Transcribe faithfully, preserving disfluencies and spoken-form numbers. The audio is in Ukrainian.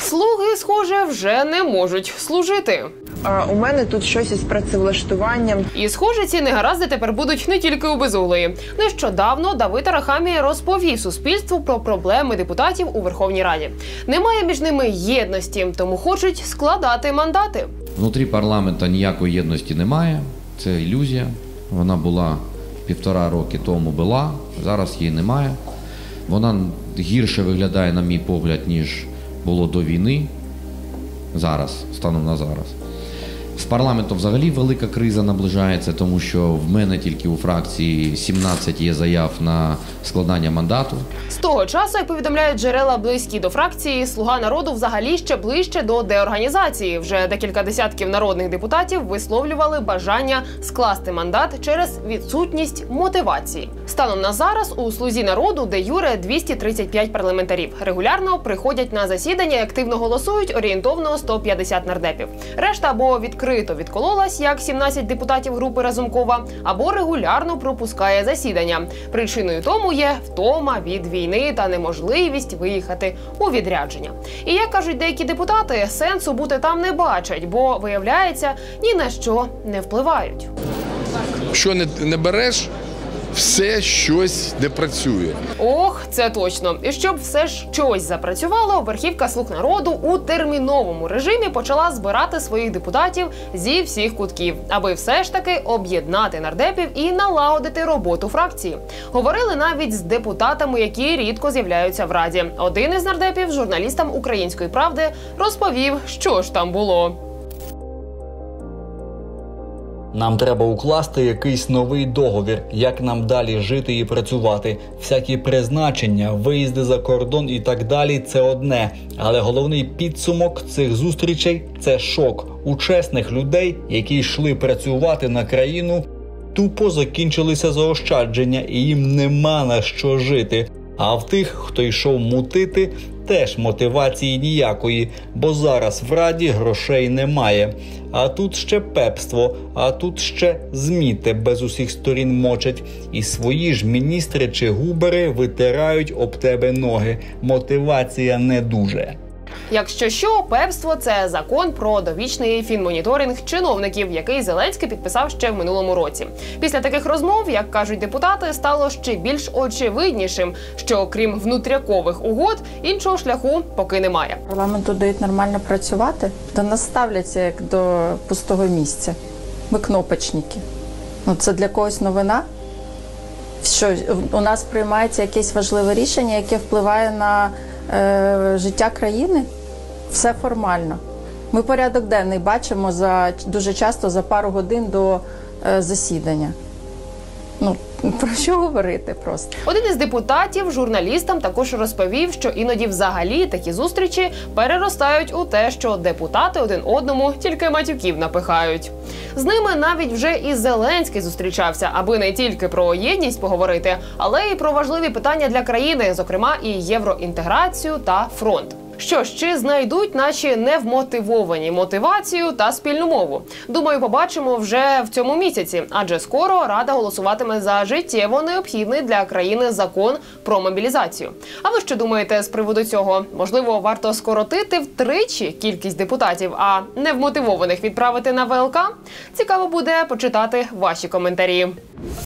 Слуги, схоже, вже не можуть служити. А у мене тут щось із працевлаштуванням. І, схоже, ці негаразди тепер будуть не тільки у Безуглої. Нещодавно Давид Арахамія розповів суспільству про проблеми депутатів у Верховній Раді. Немає між ними єдності, тому хочуть складати мандати. Внутрі парламенту ніякої єдності немає, це ілюзія. Вона була півтора роки тому була, зараз її немає. Вона гірше виглядає, на мій погляд, ніж було до війни, зараз, станом на зараз. З парламентом взагалі велика криза наближається, тому що в мене тільки у фракції сімнадцять є заяв на складання мандату. З того часу, як повідомляють джерела близькі до фракції, «Слуга народу» взагалі ще ближче до деорганізації. Вже декілька десятків народних депутатів висловлювали бажання скласти мандат через відсутність мотивації. Станом на зараз у «Слузі народу» де юре двісті тридцять п'ять парламентарів. Регулярно приходять на засідання і активно голосують орієнтовно сто п'ятдесят нардепів. Решта або відкрито відкололась, як сімнадцять депутатів групи Разумкова, або регулярно пропускає засідання. Причиною тому є втома від війни та неможливість виїхати у відрядження. І, як кажуть деякі депутати, сенсу бути там не бачать, бо, виявляється, ні на що не впливають. Що не, не береш, все щось не працює. Ох, це точно. І щоб все ж щось запрацювало, верхівка «Слуг народу» у терміновому режимі почала збирати своїх депутатів зі всіх кутків, аби все ж таки об'єднати нардепів і налагодити роботу фракції. Говорили навіть з депутатами, які рідко з'являються в Раді. Один із нардепів журналістам «Української правди» розповів, що ж там було. Нам треба укласти якийсь новий договір, як нам далі жити і працювати. Всякі призначення, виїзди за кордон і так далі – це одне. Але головний підсумок цих зустрічей – це шок. У чесних людей, які йшли працювати на країну, тупо закінчилися заощадження і їм нема на що жити. А в тих, хто йшов мутити, теж мотивації ніякої, бо зараз в Раді грошей немає. А тут ще пепство, а тут ще ЗМІ тебе з усіх сторін мочать. І свої ж міністри чи губери витирають об тебе ноги. Мотивація не дуже. Якщо що, пепство – це закон про довічний фінмоніторинг чиновників, який Зеленський підписав ще в минулому році. Після таких розмов, як кажуть депутати, стало ще більш очевиднішим, що крім внутрякових угод, іншого шляху поки немає. Парламенту дають нормально працювати, до нас ставляться як до пустого місця. Ми кнопочники. Ну, це для когось новина? Що у нас приймається якесь важливе рішення, яке впливає на е, життя країни? Все формально. Ми порядок денний бачимо за, дуже часто за пару годин до е, засідання. Ну, про що говорити просто? Один із депутатів журналістам також розповів, що іноді взагалі такі зустрічі переростають у те, що депутати один одному тільки матюків напихають. З ними навіть вже і Зеленський зустрічався, аби не тільки про єдність поговорити, але й про важливі питання для країни, зокрема і євроінтеграцію та фронт. Що ж, чи знайдуть наші невмотивовані мотивацію та спільну мову? Думаю, побачимо вже в цьому місяці, адже скоро Рада голосуватиме за життєво необхідний для країни закон про мобілізацію. А ви що думаєте з приводу цього? Можливо, варто скоротити втричі кількість депутатів, а невмотивованих відправити на ВЛК? Цікаво буде почитати ваші коментарі.